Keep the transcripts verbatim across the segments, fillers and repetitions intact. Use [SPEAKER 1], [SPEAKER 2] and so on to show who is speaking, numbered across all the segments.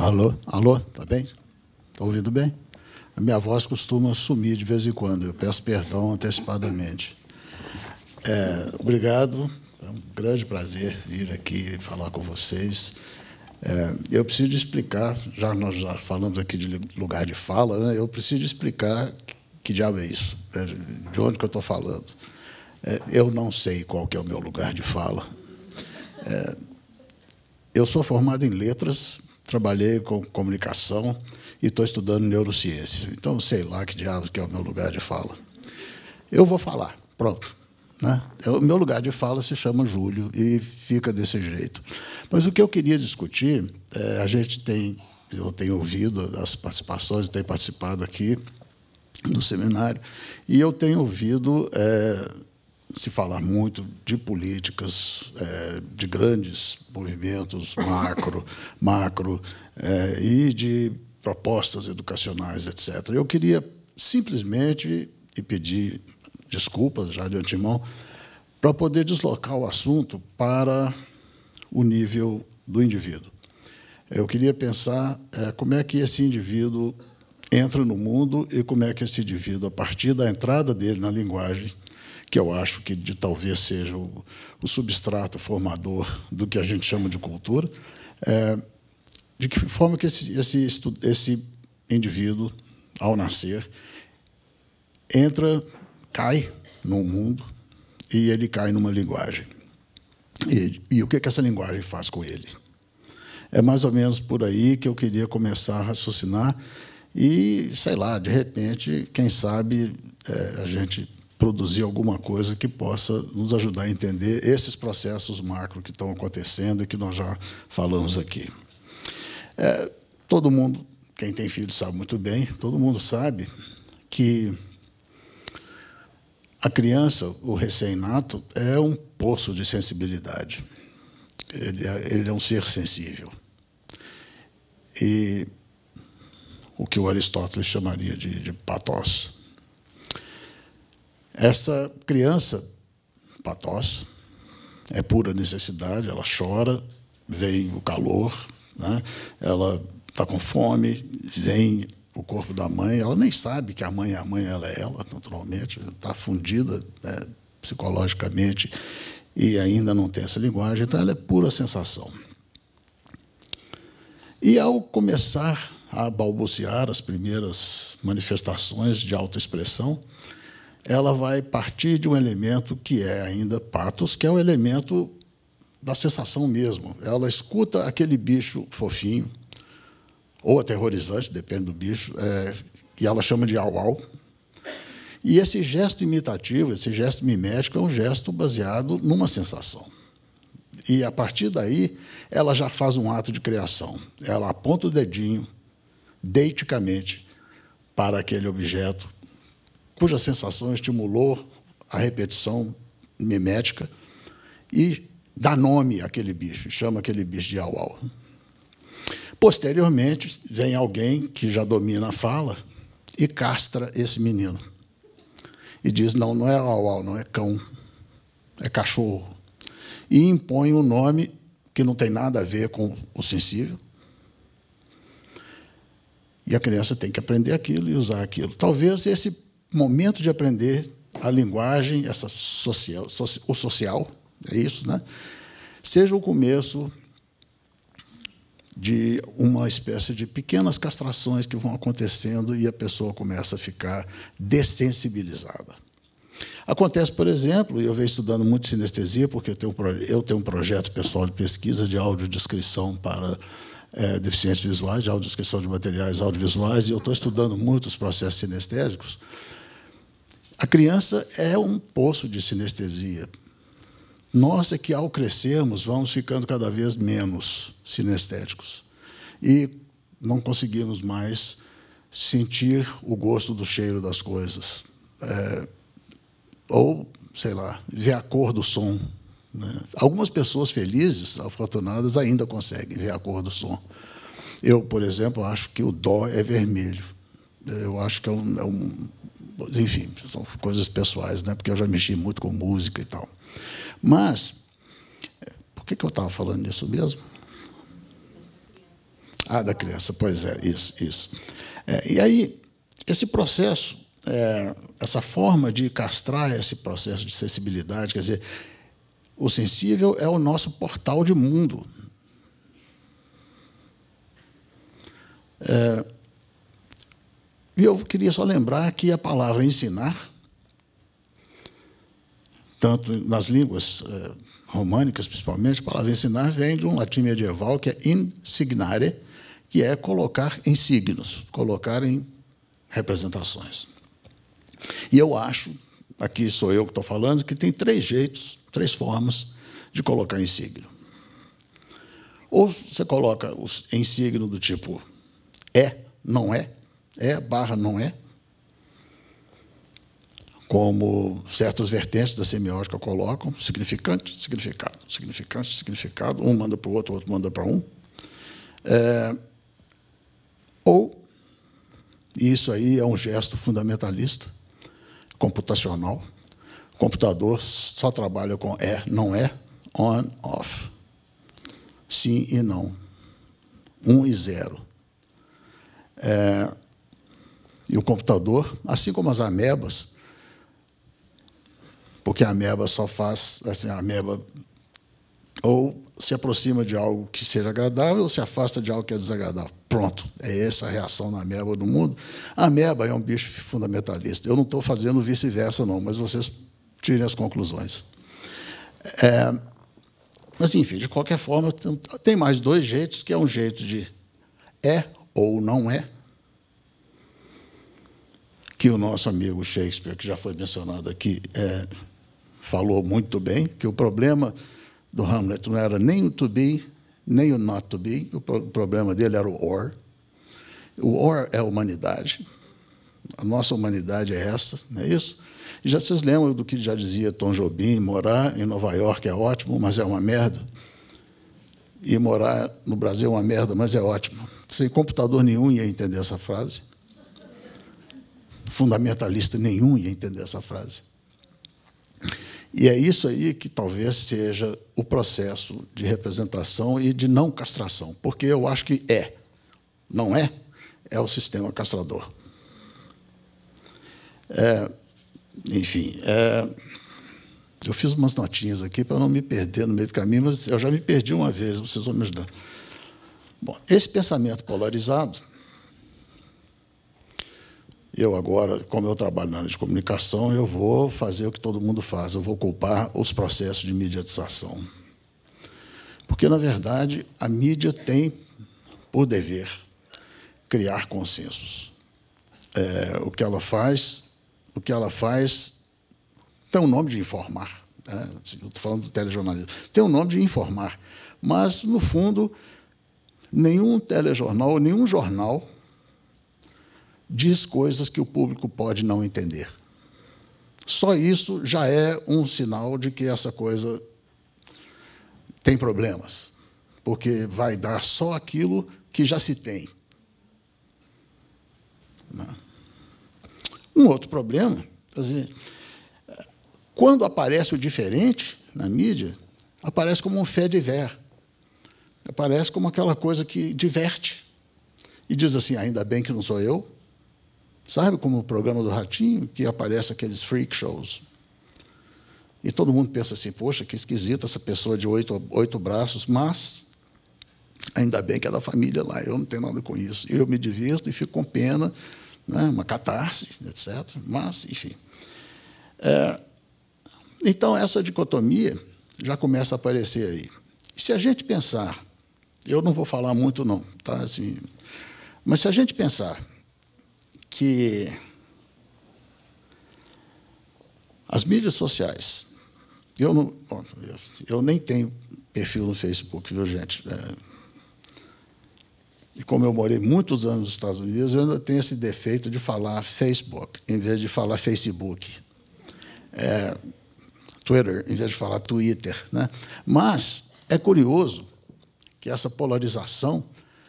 [SPEAKER 1] Alô? Alô? Tá bem? Está ouvindo bem? A minha voz costuma sumir de vez em quando. Eu peço perdão antecipadamente. É, obrigado. É um grande prazer vir aqui falar com vocês. É, eu preciso explicar, já nós já falamos aqui de lugar de fala, né? Eu preciso explicar que diabo é isso, de onde que eu estou falando. É, eu não sei qual que é o meu lugar de fala. É, eu sou formado em letras, trabalhei com comunicação e estou estudando neurociência. Então, sei lá que diabos que é o meu lugar de fala. Eu vou falar, pronto. Né? O meu lugar de fala se chama Júlio e fica desse jeito. Mas o que eu queria discutir, é, a gente tem, eu tenho ouvido as participações, tenho participado aqui do seminário, e eu tenho ouvido é, se falar muito de políticas, é, de grandes movimentos macro, macro é, e de propostas educacionais, etcétera. Eu queria simplesmente e pedir desculpas já de antemão para poder deslocar o assunto para o nível do indivíduo. Eu queria pensar é, como é que esse indivíduo entra no mundo e como é que esse indivíduo, a partir da entrada dele na linguagem, que eu acho que de, talvez seja o, o substrato formador do que a gente chama de cultura, é, de que forma que esse, esse, esse indivíduo, ao nascer, entra, cai no mundo e ele cai numa linguagem. E, e o que, que essa linguagem faz com ele? É mais ou menos por aí que eu queria começar a raciocinar e, sei lá, de repente, quem sabe é, a gente produzir alguma coisa que possa nos ajudar a entender esses processos macro que estão acontecendo e que nós já falamos aqui. É, todo mundo, quem tem filho sabe muito bem, todo mundo sabe que a criança, o recém-nato, é um poço de sensibilidade. Ele é, ele é um ser sensível. E o que o Aristóteles chamaria de, de pathos. Essa criança, pathos, é pura necessidade, ela chora, vem o calor, né? Ela está com fome, vem o corpo da mãe, ela nem sabe que a mãe é a mãe, ela é ela, naturalmente, está fundida, né, psicologicamente e ainda não tem essa linguagem, então ela é pura sensação. E, ao começar a balbuciar as primeiras manifestações de autoexpressão, ela vai partir de um elemento que é ainda pathos, que é o elemento da sensação mesmo. Ela escuta aquele bicho fofinho, ou aterrorizante, depende do bicho, é, e ela chama de au-au. E esse gesto imitativo, esse gesto mimético, é um gesto baseado numa sensação. E, a partir daí, ela já faz um ato de criação. Ela aponta o dedinho, deiticamente, para aquele objeto, cuja sensação estimulou a repetição mimética, e dá nome àquele bicho, chama aquele bicho de au-au. Posteriormente, vem alguém que já domina a fala e castra esse menino. E diz, não, não é au-au, não é cão, é cachorro. E impõe um nome que não tem nada a ver com o sensível. E a criança tem que aprender aquilo e usar aquilo. Talvez esse momento de aprender a linguagem, essa social, o social, é isso, né? Seja o começo de uma espécie de pequenas castrações que vão acontecendo e a pessoa começa a ficar dessensibilizada. Acontece, por exemplo, e eu venho estudando muito sinestesia, porque eu tenho um, eu tenho um projeto pessoal de pesquisa de audiodescrição para é, deficientes visuais, de audiodescrição de materiais audiovisuais, e eu estou estudando muito os processos sinestésicos. A criança é um poço de sinestesia. Nós é que, ao crescermos, vamos ficando cada vez menos sinestéticos e não conseguimos mais sentir o gosto do cheiro das coisas. É, ou, sei lá, ver a cor do som. Né? Algumas pessoas felizes, afortunadas, ainda conseguem ver a cor do som. Eu, por exemplo, acho que o dó é vermelho. Eu acho que é um... É um enfim, são coisas pessoais, né? Porque eu já mexi muito com música e tal. Mas, por que, que eu estava falando nisso mesmo? Ah, da criança, pois é, isso, isso. É, e aí, esse processo, é, essa forma de castrar esse processo de sensibilidade, quer dizer, o sensível é o nosso portal de mundo. É, e eu queria só lembrar que a palavra ensinar, tanto nas línguas é, românicas, principalmente, a palavra ensinar vem de um latim medieval que é insignare, que é colocar em signos, colocar em representações. E eu acho, aqui sou eu que estou falando, que tem três jeitos, três formas de colocar em signo. Ou você coloca em signo do tipo é, não é, é barra não é, como certas vertentes da semiótica colocam, significante, significado, significante, significado, um manda para o outro, o outro manda para um. É, ou, e isso aí é um gesto fundamentalista, computacional, o computador só trabalha com é, não é, on, off, sim e não, um e zero. É, e o computador, assim como as amebas, porque a ameba só faz, assim, a ameba ou se aproxima de algo que seja agradável ou se afasta de algo que é desagradável. Pronto, é essa a reação na ameba do mundo. A ameba é um bicho fundamentalista. Eu não estou fazendo vice-versa, não, mas vocês tirem as conclusões. É, mas, enfim, de qualquer forma, tem mais dois jeitos, que é um jeito de é ou não é, que o nosso amigo Shakespeare, que já foi mencionado aqui, é, falou muito bem, que o problema do Hamlet não era nem o to be, nem o not to be, o problema dele era o or. O or é a humanidade. A nossa humanidade é essa, não é isso? E já vocês lembram do que já dizia Tom Jobim, morar em Nova York é ótimo, mas é uma merda. E morar no Brasil é uma merda, mas é ótimo. Sem computador nenhum ia entender essa frase. Fundamentalista nenhum ia entender essa frase. E é isso aí que talvez seja o processo de representação e de não castração, porque eu acho que é, não é, é o sistema castrador. É, enfim, é, eu fiz umas notinhas aqui para não me perder no meio do caminho, mas eu já me perdi uma vez, vocês vão me ajudar. Bom, esse pensamento polarizado, eu agora, como eu trabalho na área de comunicação, eu vou fazer o que todo mundo faz, eu vou culpar os processos de mediatização. Porque, na verdade, a mídia tem, por dever, criar consensos. É, o que ela faz, o que ela faz tem o nome de informar. Né? Eu estou falando do telejornalismo. Tem o nome de informar, mas, no fundo, nenhum telejornal, nenhum jornal diz coisas que o público pode não entender. Só isso já é um sinal de que essa coisa tem problemas, porque vai dar só aquilo que já se tem. Um outro problema, quer dizer, quando aparece o diferente na mídia, aparece como um fait divers, aparece como aquela coisa que diverte, e diz assim, ainda bem que não sou eu. Sabe, como o programa do Ratinho, que aparece aqueles freak shows. E todo mundo pensa assim, poxa, que esquisita essa pessoa de oito, oito braços, mas ainda bem que é da família lá, eu não tenho nada com isso. Eu me divirto e fico com pena, né, uma catarse, etcétera. Mas, enfim. É, então, essa dicotomia já começa a aparecer aí. E se a gente pensar, eu não vou falar muito, não, tá? Assim, mas se a gente pensar que as mídias sociais, eu, não, bom, eu nem tenho perfil no Facebook, viu, gente? É, e como eu morei muitos anos nos Estados Unidos, eu ainda tenho esse defeito de falar Facebook, em vez de falar Facebook. É, Twitter, em vez de falar Twitter. Né? Mas é curioso que essa polarização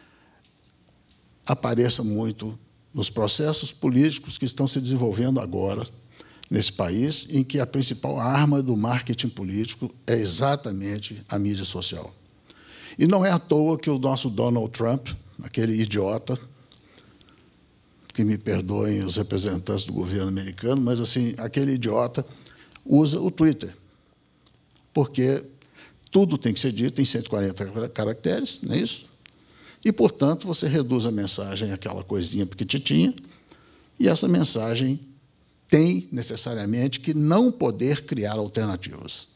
[SPEAKER 1] apareça muito nos processos políticos que estão se desenvolvendo agora nesse país, em que a principal arma do marketing político é exatamente a mídia social. E não é à toa que o nosso Donald Trump aquele idiota, que me perdoem os representantes do governo americano, mas assim, aquele idiota usa o Twitter, porque tudo tem que ser dito em cento e quarenta caracteres, não é isso? E, portanto, você reduz a mensagem àquela coisinha pequititinha, e essa mensagem tem, necessariamente, que não poder criar alternativas.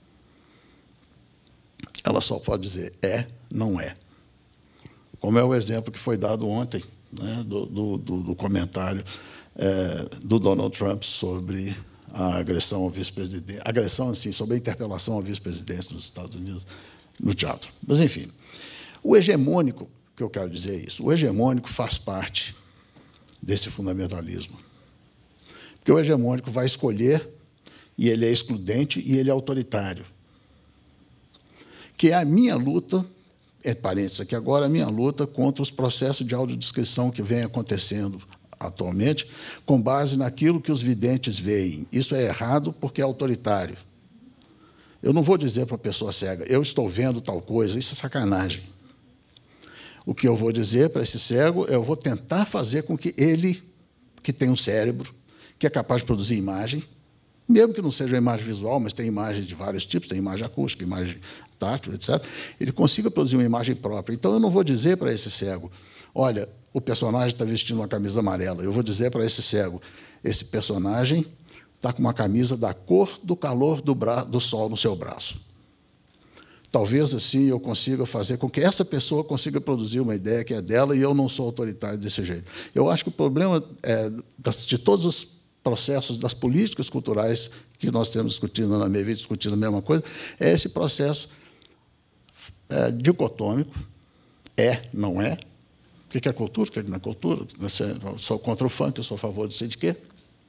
[SPEAKER 1] Ela só pode dizer é, não é. Como é o exemplo que foi dado ontem, né, do, do, do comentário é, do Donald Trump sobre a agressão ao vice-presidente, agressão, assim, sobre a interpelação ao vice-presidente dos Estados Unidos no teatro. Mas, enfim, o hegemônico, que eu quero dizer é isso, o hegemônico faz parte desse fundamentalismo. Porque o hegemônico vai escolher, e ele é excludente, e ele é autoritário. Que é a minha luta, é parênteses aqui agora, a minha luta contra os processos de audiodescrição que vem acontecendo atualmente, com base naquilo que os videntes veem. Isso é errado porque é autoritário. Eu não vou dizer para a pessoa cega, eu estou vendo tal coisa, isso é sacanagem. O que eu vou dizer para esse cego, eu vou tentar fazer com que ele, que tem um cérebro, que é capaz de produzir imagem, mesmo que não seja uma imagem visual, mas tem imagens de vários tipos, tem imagem acústica, imagem tátil, etcétera, ele consiga produzir uma imagem própria. Então, eu não vou dizer para esse cego, olha, o personagem está vestindo uma camisa amarela. Eu vou dizer para esse cego, esse personagem está com uma camisa da cor do calor do, bra do sol no seu braço. Talvez, assim, eu consiga fazer com que essa pessoa consiga produzir uma ideia que é dela e eu não sou autoritário desse jeito. Eu acho que o problema é, de todos os processos das políticas culturais que nós temos discutindo na M E V, discutindo a mesma coisa, é esse processo é, dicotômico, é, não é. O que é cultura, o que não é cultura? Eu sou contra o funk, eu sou a favor de sei de quê.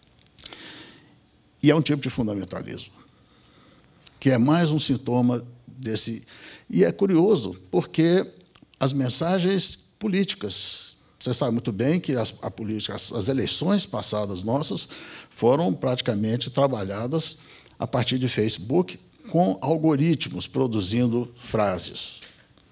[SPEAKER 1] E é um tipo de fundamentalismo, que é mais um sintoma desse... E é curioso, porque as mensagens políticas, você sabe muito bem que as, a política, as, as eleições passadas nossas foram praticamente trabalhadas a partir de Facebook, com algoritmos produzindo frases.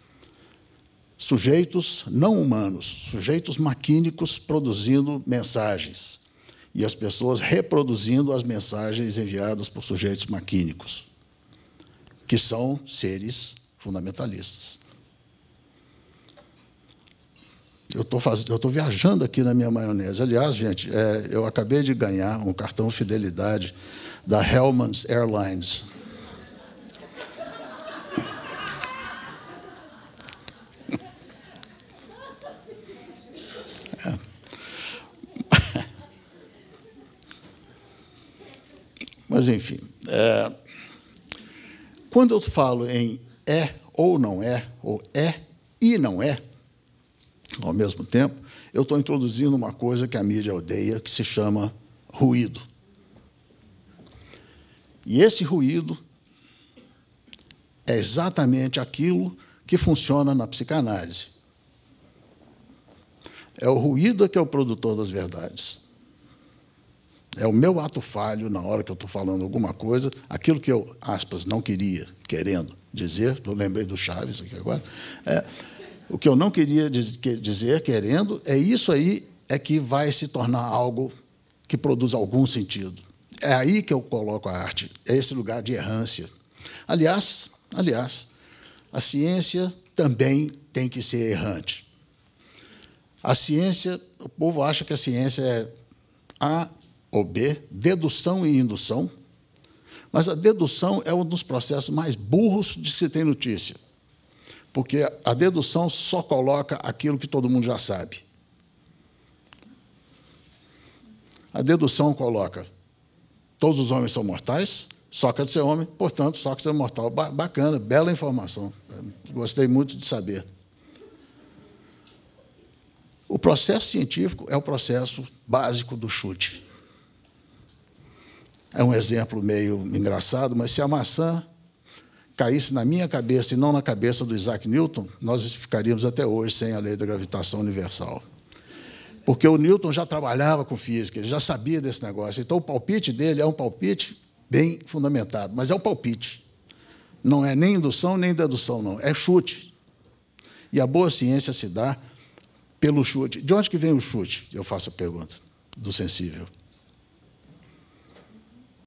[SPEAKER 1] Sujeitos não humanos, sujeitos maquínicos produzindo mensagens, e as pessoas reproduzindo as mensagens enviadas por sujeitos maquínicos, que são seres fundamentalistas. Eu estou fazendo, eu estou viajando aqui na minha maionese. Aliás, gente, é, eu acabei de ganhar um cartão fidelidade da Hellmann's Airlines. É. Mas, enfim, é, quando eu falo em é ou não é, ou é e não é, ao mesmo tempo, eu estou introduzindo uma coisa que a mídia odeia, que se chama ruído. E esse ruído é exatamente aquilo que funciona na psicanálise. É o ruído que é o produtor das verdades. É o meu ato falho na hora que eu estou falando alguma coisa, aquilo que eu, aspas, não queria, querendo dizer, eu lembrei do Chaves aqui agora, é, o que eu não queria dizer, querendo, é isso aí é que vai se tornar algo que produz algum sentido. É aí que eu coloco a arte, é esse lugar de errância. Aliás, aliás, a ciência também tem que ser errante. A ciência, o povo acha que a ciência é A ou B, dedução e indução, mas a dedução é um dos processos mais burros de se ter notícia, porque a dedução só coloca aquilo que todo mundo já sabe. A dedução coloca todos os homens são mortais, Sócrates é homem, portanto, Sócrates é mortal. Bacana, bela informação. Gostei muito de saber. O processo científico é o processo básico do chute. É um exemplo meio engraçado, mas se a maçã caísse na minha cabeça e não na cabeça do Isaac Newton, nós ficaríamos até hoje sem a lei da gravitação universal. Porque o Newton já trabalhava com física, ele já sabia desse negócio. Então, o palpite dele é um palpite bem fundamentado, mas é um palpite. Não é nem indução, nem dedução, não. É chute. E a boa ciência se dá pelo chute. De onde que vem o chute? Eu faço a pergunta, do sensível.